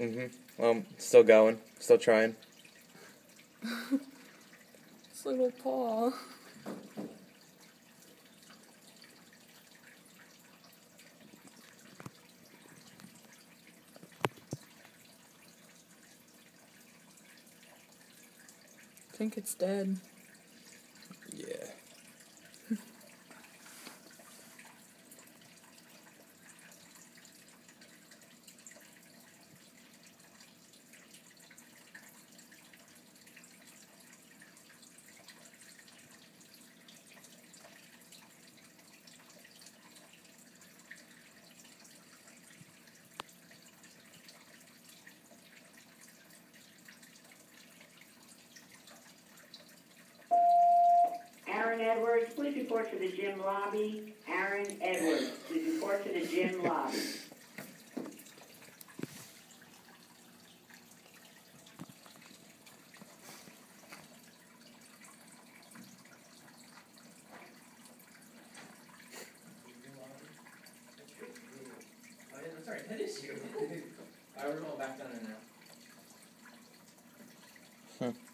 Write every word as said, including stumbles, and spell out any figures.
Mm-hmm. Um, still going. Still trying. This little paw. I think it's dead. Yeah. Aaron Edwards, please report to the gym lobby. Aaron Edwards, please report to the gym lobby. Sorry, that is you. I was all back down in there. Hmm.